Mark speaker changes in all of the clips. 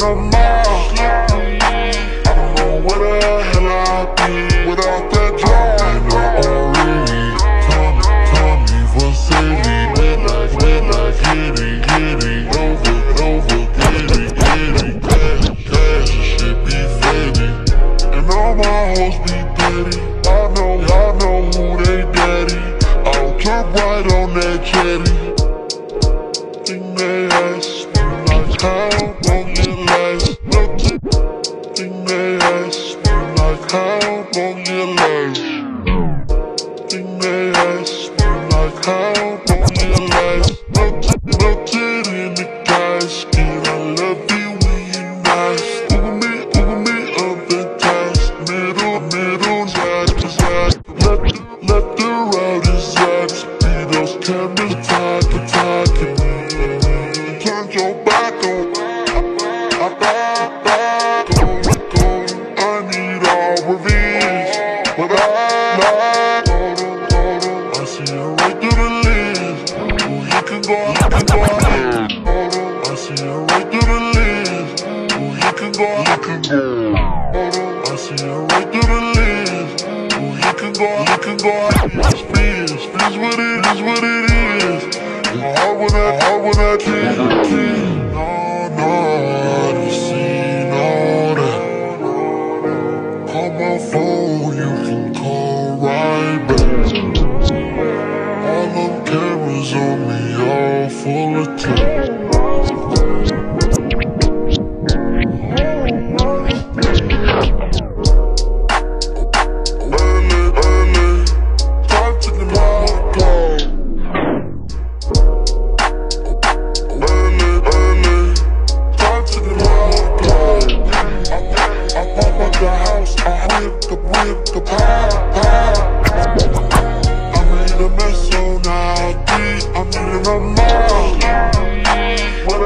Speaker 1: a mile. I don't know where the hell I'd be without that drive. Already, Tommy, Vasily, wet like Jetty, over, Jetty, cash, shit be fading, and all my hoes be petty. Y'all know who they daddy. I'll jump right on that Jetty. Think they ask me like how long it lasts. Think they ask me like how long it lasts. Think they ask me like how long it lasts. Melted in the casket, I love you when you nice. Ooh me up the task, middle jack. Let the routers ask me those cameras talking. Turn your back on. I need all revenge, but I see you right through the lens. Ooh, you can go ahead. I see you right through the lens. Ooh, you can go ahead. I see you right through the lens. Ooh, you can go ahead. Spins what it is. My heart when I think. No, you seen all that. Call my phone, you can call right back. All them cameras on me, all full of tape. Time to the mall. Time to the mall. I pop up the house, I whip the pie. I made a mess, so now I'm eating a mile. What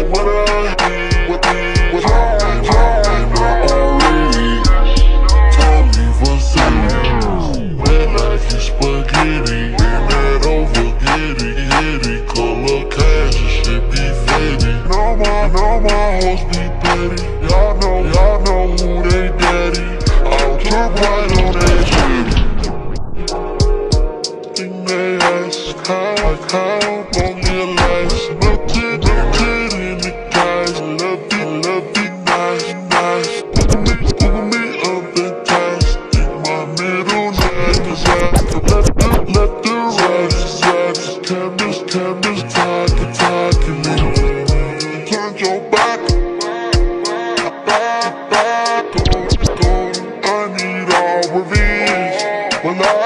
Speaker 1: already? Toliver sandwich, wet like it's spaghetti. Been that over, Jetty, color cash, and shit be fading. No my hoes be petty. Y'all know who they daddy. I'll jump right on that shit. Think they ask how long it lasts. Melted in the guys. Love you nice. Ooh me up the task. Think my middle name is ass. Let the riders ask. Cameras talking me. Turn your back. I need all revenge, but I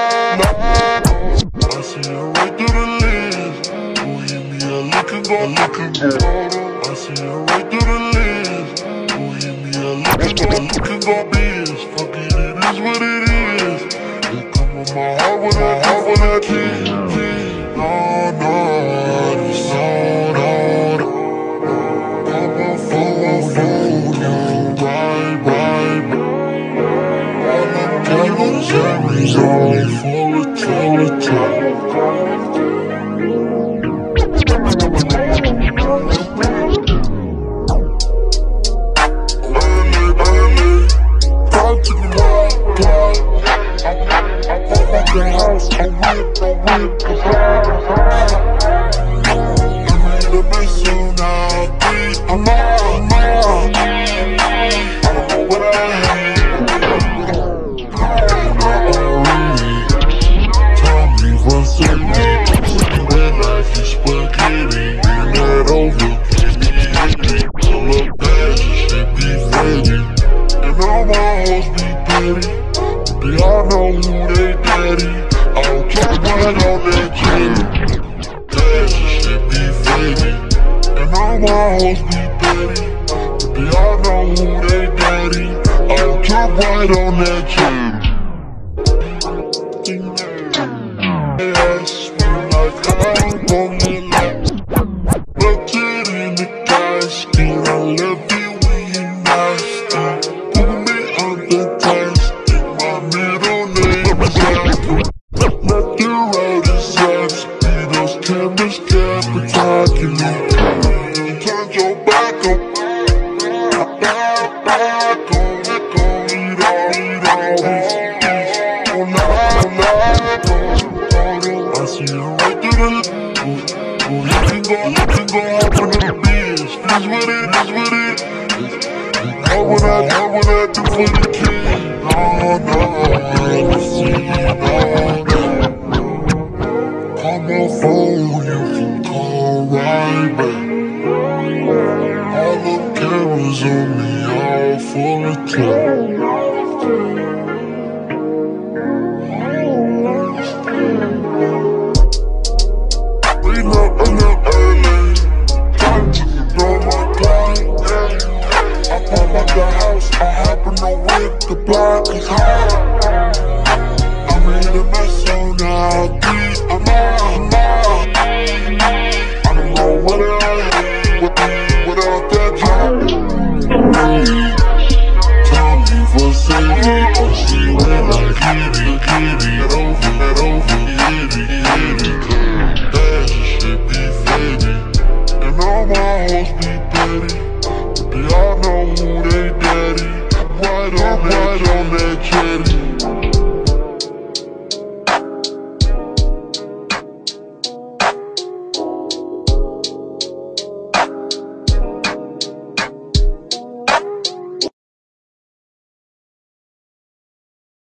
Speaker 1: see you right through the lens. Ooh, give me a lick and go. I see you right through the lens. Ooh, give me a lick and go. Biz, fuck it, it is what it is. It come on my heart when I think. No, it's all on. Call my phone, you right. All them cameras only full of time. The house, I whip the I made a mess, so now I'm out. I don't know what I already. Tommy, Vasily, wet like it's spaghetti. Been that over, Jetty, color cash, and shit be fading, and all my hoes be petty. Y'all know who they daddy. I'll jump right on that Jetty. Cash and shit be fading, and all my hoes be petty. Y'all know who they daddy. I'll jump right on that Jetty. They ask me like how long it lasts. Melted in the casket, I love you when you nasty. Ooh me up the task. My middle name is Apple. Let the routers ask me those cameras talking me. Turn your back on. can go hop in the beach. Fizz with it. How would I do for the king? No, I don't see, no. Call my phone, you can call right back. All the cameras on me, all full of clout. I happen to whip the block is hard. I'm in a mess, so now I'm out. I don't know what without that drop. Toliver said it, and she went like get it. That shit be faded, and all my hoes be petty. But they all know who they daddy. Right on that Jetty.